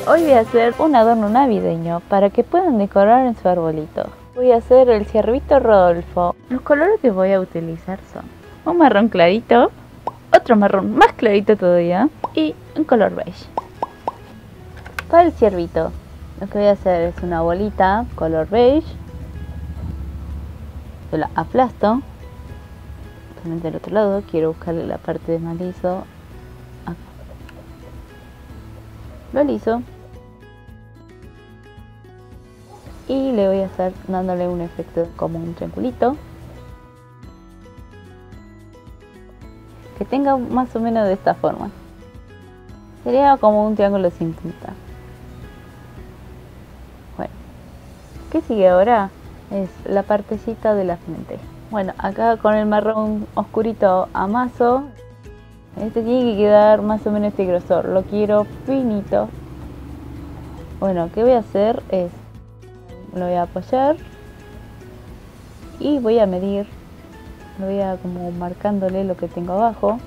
Hoy voy a hacer un adorno navideño para que puedan decorar en su arbolito. Voy a hacer el ciervito Rodolfo. Los colores que voy a utilizar son un marrón clarito, otro marrón más clarito todavía y un color beige. Para el ciervito, lo que voy a hacer es una bolita color beige. Yo la aplasto. Totalmente del otro lado, quiero buscarle la parte de más liso. Acá. Lo liso. Y le voy a estar dándole un efecto como un triangulito. Que tenga más o menos de esta forma. Sería como un triángulo sin punta. Bueno, ¿qué sigue ahora? Es la partecita de la frente. Bueno, acá con el marrón oscurito amaso. Este tiene que quedar más o menos este grosor. Lo quiero finito. Bueno, ¿qué voy a hacer? Es lo voy a apoyar y voy a medir. Lo voy a como marcándole lo que tengo abajo.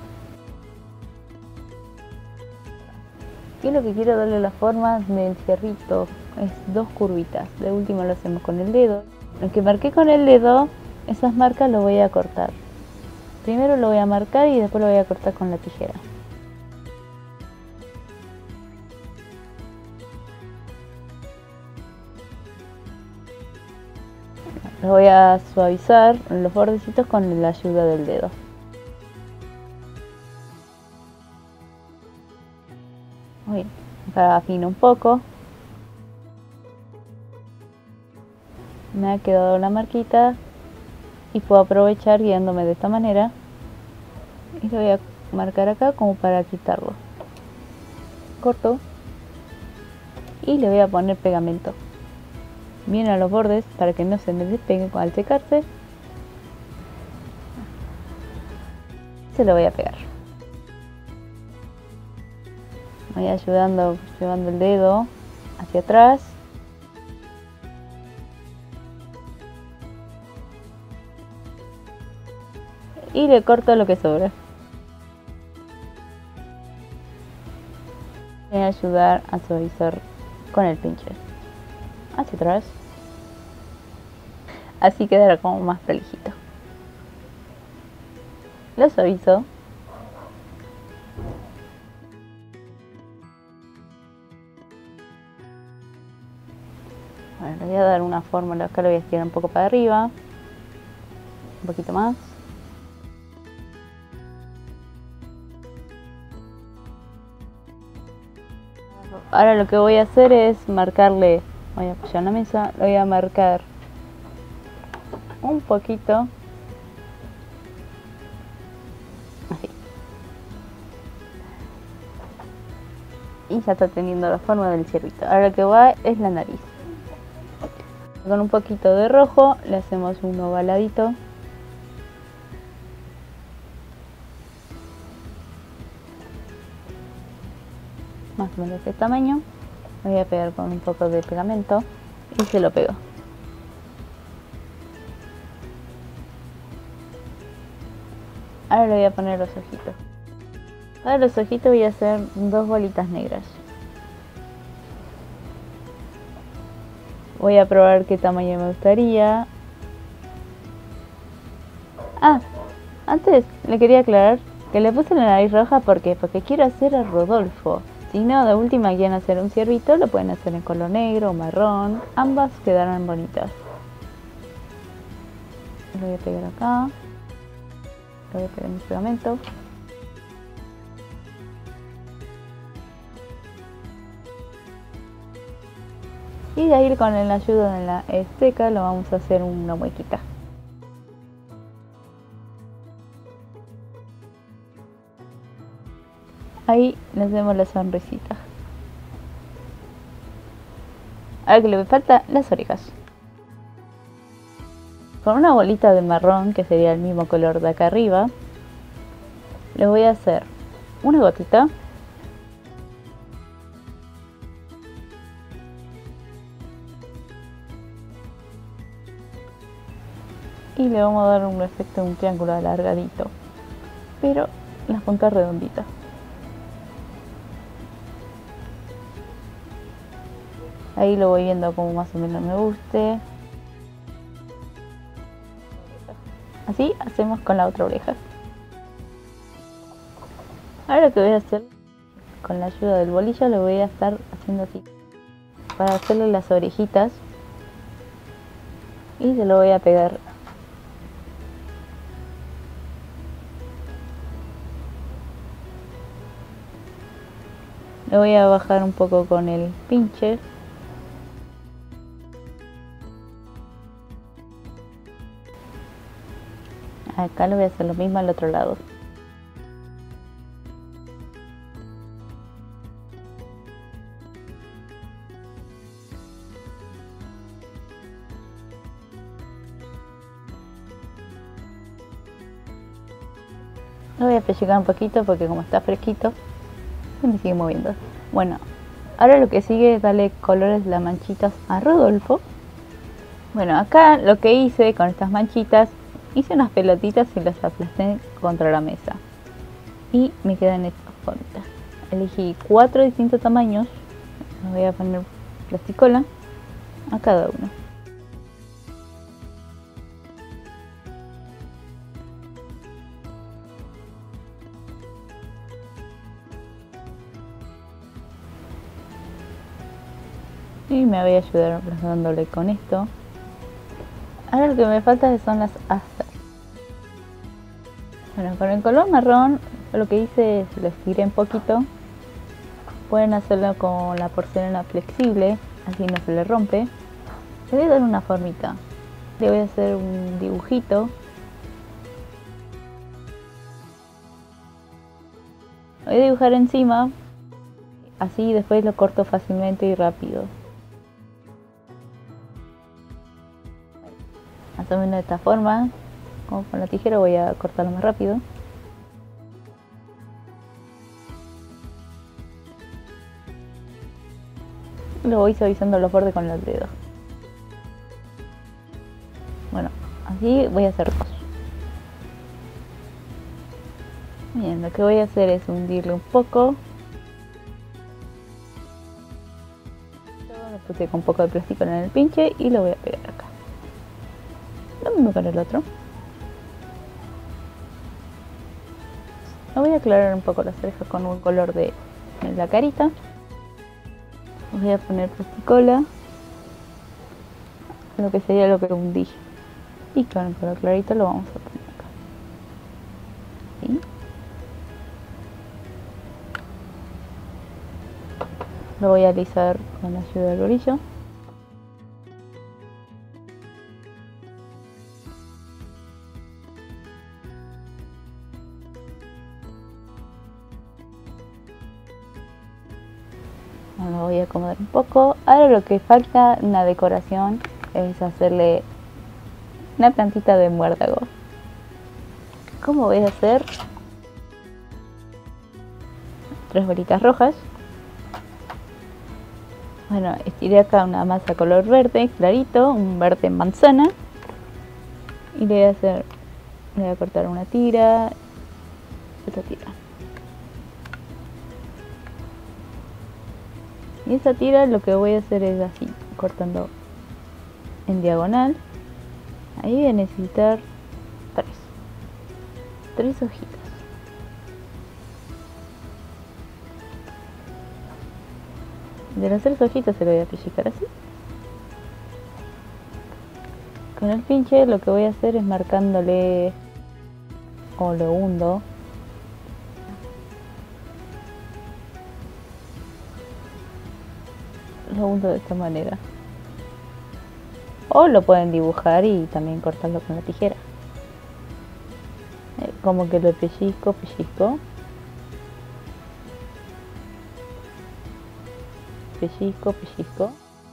Y lo que quiero darle la forma del cierrito es dos curvitas. De último lo hacemos con el dedo. Lo que marqué con el dedo, esas marcas lo voy a cortar. Primero lo voy a marcar y después lo voy a cortar con la tijera. Lo voy a suavizar los bordecitos con la ayuda del dedo. Muy bien, acá afino un poco. Me ha quedado la marquita y puedo aprovechar guiándome de esta manera. Y lo voy a marcar acá como para quitarlo. Corto y le voy a poner pegamento bien a los bordes para que no se me despegue al secarse. Se lo voy a pegar. Voy ayudando, llevando el dedo hacia atrás. Y le corto lo que sobra. Voy a ayudar a suavizar con el pincher. Hacia atrás. Así quedará como más prolijito. Lo suavizo. Bueno, le voy a dar una forma, acá lo voy a estirar un poco para arriba. Un poquito más. Ahora lo que voy a hacer es marcarle, voy a apoyar la mesa, lo voy a marcar un poquito, así. Y ya está teniendo la forma del ciervito. Ahora lo que va es la nariz. Con un poquito de rojo le hacemos un ovaladito. Más o menos de este tamaño. Voy a pegar con un poco de pegamento y se lo pego. Ahora le voy a poner los ojitos. Para los ojitos voy a hacer dos bolitas negras. Voy a probar qué tamaño me gustaría. Antes le quería aclarar que le puse la nariz roja porque quiero hacer a Rodolfo. Si no, de última quieren hacer un ciervito, lo pueden hacer en color negro o marrón. Ambas quedarán bonitas. Lo voy a pegar acá. Lo voy a pegar en el pegamento. Y de ahí con la ayuda de la esteca lo vamos a hacer una muequita. Ahí le hacemos la sonrisita. Ahora que le falta las orejas. Con una bolita de marrón, que sería el mismo color de acá arriba, le voy a hacer una gotita. Y le vamos a dar un efecto de un triángulo alargadito, pero las puntas redonditas. Ahí lo voy viendo como más o menos me guste. Así hacemos con la otra oreja. Ahora lo que voy a hacer, con la ayuda del bolillo, lo voy a estar haciendo así para hacerle las orejitas y se lo voy a pegar. Le voy a bajar un poco con el pinche. Acá lo voy a hacer lo mismo al otro lado. Lo voy a pellizcar un poquito porque como está fresquito, se me sigue moviendo. Bueno, ahora lo que sigue es darle colores de las manchitas a Rodolfo. Bueno, acá lo que hice con estas manchitas, hice unas pelotitas y las aplasté contra la mesa. Y me quedan estas formitas. Elegí 4 distintos tamaños. Les voy a poner plasticola a cada uno. Y me voy a ayudar aplazándole con esto. Ahora lo que me falta son las astas. Bueno, con el color marrón lo que hice es lo estiré un poquito. Pueden hacerlo con la porcelana flexible, así no se le rompe. Le voy a dar una formita. Le voy a hacer un dibujito. Lo voy a dibujar encima, así después lo corto fácilmente y rápido. Más o menos de esta forma, como con la tijera voy a cortarlo más rápido. Lo voy suavizando los bordes con los dedos. Bueno, así voy a hacer dos. Bien, lo que voy a hacer es hundirle un poco. Lo puse con un poco de plástico en el pinche y lo voy a pegar acá. Lo mismo con el otro. Me voy a aclarar un poco las orejas con un color de la carita. Voy a poner plasticola, lo que sería lo que hundí. Y con el color clarito lo vamos a poner acá. ¿Sí? Lo voy a alisar con la ayuda del bolillo. Lo voy a acomodar un poco. Ahora lo que falta en la decoración es hacerle una plantita de muérdago. ¿Cómo voy a hacer? 3 bolitas rojas. Bueno, estiré acá una masa color verde clarito, un verde manzana. Y le voy a cortar una tira, esta tira. Y esa tira lo que voy a hacer es así, cortando en diagonal. Ahí voy a necesitar 3 hojitas. De las 3 hojitas se lo voy a pellizcar así. Con el pinche lo que voy a hacer es marcándole, o lo hundo. Lo hundo de esta manera. O lo pueden dibujar y también cortarlo con la tijera. Como que lo pellizco. Pellizco.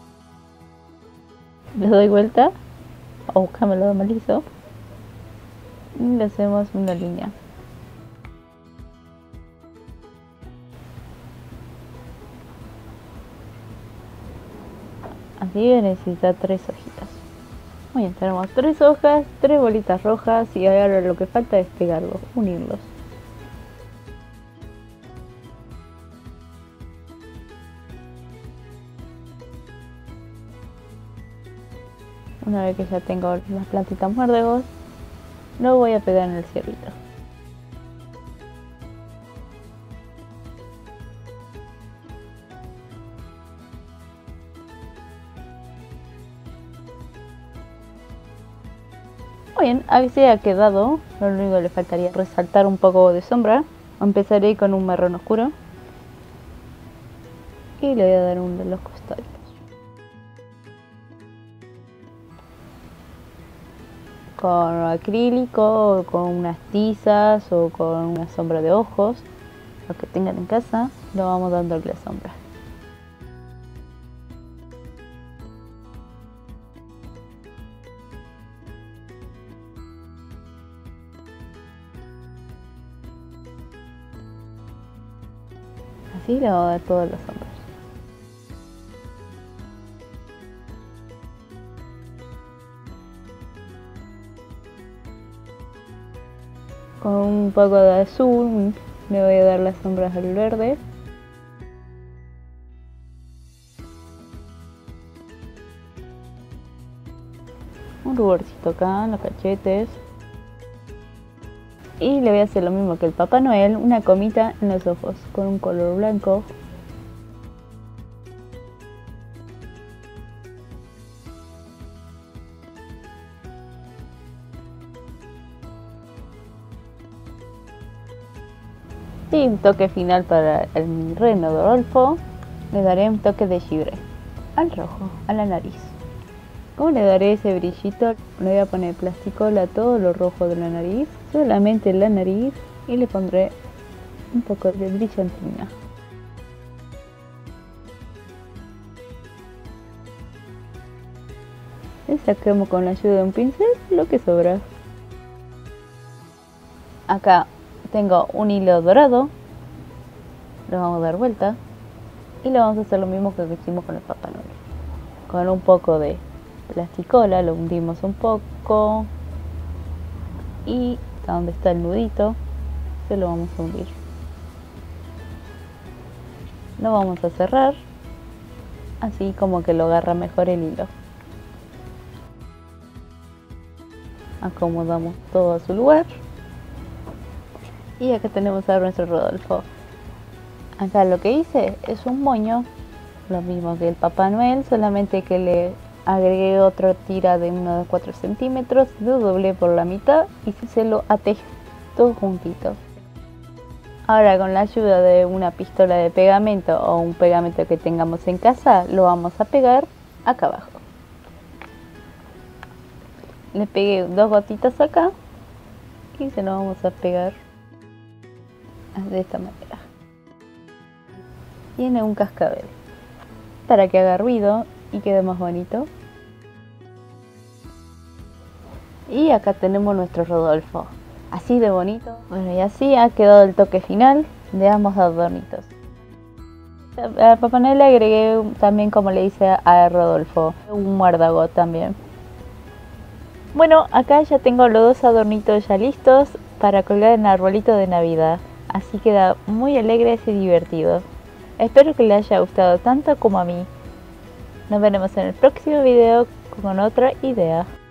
Le doy vuelta. O buscámoslo más liso. Y le hacemos una línea. Así voy a necesitar 3 hojitas. Muy bien, tenemos 3 hojas, 3 bolitas rojas y ahora lo que falta es pegarlos, unirlos. Una vez que ya tengo las plantitas muérdegos, lo voy a pegar en el cierrito. Muy bien, así ha quedado. Lo único que le faltaría es resaltar un poco de sombra. Empezaré con un marrón oscuro y le voy a dar uno de los costados. Con acrílico, o con unas tizas o con una sombra de ojos, lo que tengan en casa, lo vamos dando la sombra. Así le vamos a dar todas las sombras. Con un poco de azul le voy a dar las sombras al verde. Un ruborcito acá en los cachetes. Y le voy a hacer lo mismo que el Papá Noel, una comita en los ojos con un color blanco. Y un toque final para el reno de Rodolfo, le daré un toque de gibre al rojo, a la nariz. Como le daré ese brillito, le voy a poner plasticola a todo lo rojo de la nariz, solamente en la nariz, y le pondré un poco de brillantina. Le saquemos con la ayuda de un pincel lo que sobra. Acá tengo un hilo dorado, lo vamos a dar vuelta y le vamos a hacer lo mismo que hicimos con el Papá Noel. Con un poco de plasticola lo hundimos un poco y hasta donde está el nudito se lo vamos a hundir. Lo vamos a cerrar así como que lo agarra mejor el hilo. Acomodamos todo a su lugar. Y acá tenemos a nuestro Rodolfo. Acá lo que hice es un moño, lo mismo que el Papá Noel, solamente que le agregué otra tira de unos 4 centímetros, lo doblé por la mitad y se lo até todo juntito. Ahora con la ayuda de una pistola de pegamento o un pegamento que tengamos en casa, lo vamos a pegar acá abajo. Le pegué 2 gotitas acá y se lo vamos a pegar de esta manera. Tiene un cascabel para que haga ruido y quede más bonito. Y acá tenemos nuestro Rodolfo, así de bonito. Bueno, y así ha quedado el toque final de ambos adornitos. A Papá Noel le agregué también, como le hice a Rodolfo, un muérdago también. Bueno, acá ya tengo los 2 adornitos ya listos para colgar en el arbolito de Navidad. Así queda muy alegre y divertido. Espero que les haya gustado tanto como a mí. Nos veremos en el próximo video con otra idea.